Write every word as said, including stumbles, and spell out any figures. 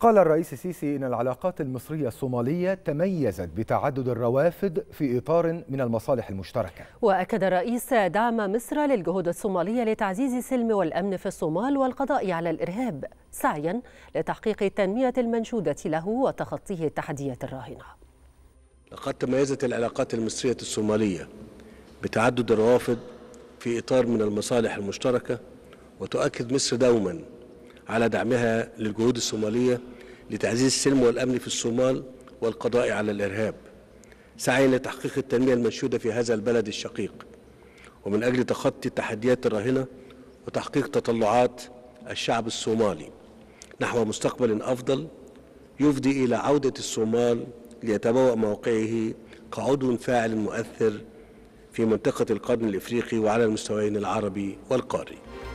قال الرئيس السيسي إن العلاقات المصرية الصومالية تميزت بتعدد الروافد في إطار من المصالح المشتركة. وأكد الرئيس دعم مصر للجهود الصومالية لتعزيز السلم والأمن في الصومال والقضاء على الإرهاب، سعيا لتحقيق التنمية المنشودة له وتخطيه التحديات الراهنة. لقد تميزت العلاقات المصرية الصومالية بتعدد الروافد في إطار من المصالح المشتركة، وتؤكد مصر دوما على دعمها للجهود الصومالية لتعزيز السلم والأمن في الصومال والقضاء على الإرهاب، سعيا لتحقيق التنمية المنشودة في هذا البلد الشقيق، ومن أجل تخطي التحديات الراهنة وتحقيق تطلعات الشعب الصومالي نحو مستقبل أفضل يفضي إلى عودة الصومال ليتبوأ موقعه كعضو فاعل مؤثر في منطقة القرن الإفريقي وعلى المستويين العربي والقاري.